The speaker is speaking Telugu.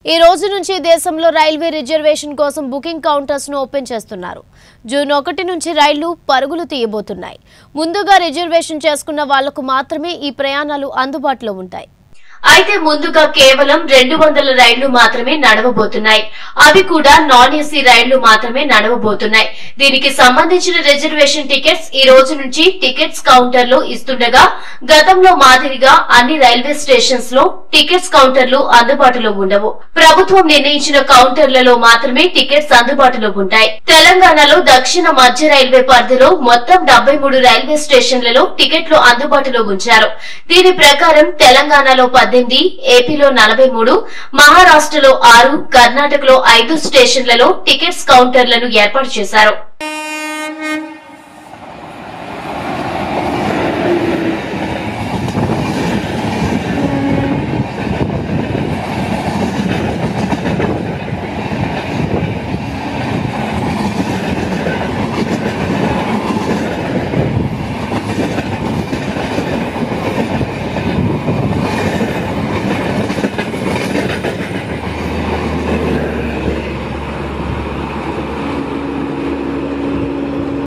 ఈ రోజు నుంచి దేశంలో రైల్వే రిజర్వేషన్ కోసం బుకింగ్ కౌంటర్స్ ను ఓపెన్ చేస్తున్నారు. జూన్ 1 నుంచి రైళ్లు పరుగులు తీయబోతున్నాయి. ముందుగా రిజర్వేషన్ చేసుకున్న వాళ్లకు మాత్రమే ఈ ప్రయాణాలు అందుబాటులో ఉంటాయి. అయితే ముందుగా కేవలం 200 రైళ్లు మాత్రమే నడవబోతున్నాయి. అవి కూడా నాన్ ఏసీ రైళ్లు మాత్రమే నడవబోతున్నాయి. దీనికి సంబంధించిన రిజర్వేషన్ టికెట్స్ ఈ రోజు నుంచి టికెట్స్ కౌంటర్ లో ఇస్తుండగా గతంలో మాదిరిగా అన్ని రైల్వే స్టేషన్స్ లో టికెట్స్ కౌంటర్లు అందుబాటులో ఉండవు. ప్రభుత్వం నిర్ణయించిన కౌంటర్లలో మాత్రమే టికెట్స్ అందుబాటులో ఉంటాయి. తెలంగాణలో దక్షిణ మధ్య రైల్వే పరిధిలో మొత్తం 73 రైల్వే స్టేషన్లలో టికెట్లు అందుబాటులో ఉంచారు. దీని ప్రకారం తెలంగాణలో 18, ఏపీలో 43, మహారాష్ట్రలో 6, కర్ణాటకలో 5 స్టేషన్లలో టికెట్స్ కౌంటర్లను ఏర్పాటు చేశారు.